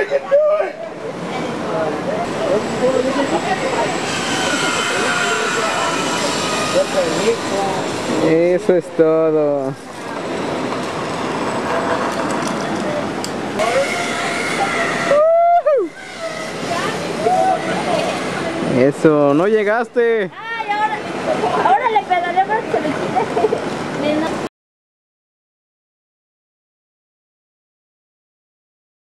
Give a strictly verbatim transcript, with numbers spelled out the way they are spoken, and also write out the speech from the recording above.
Eso es todo. Eso, no llegaste. Ay, ahora, ahora le pedaleo para que se me quite.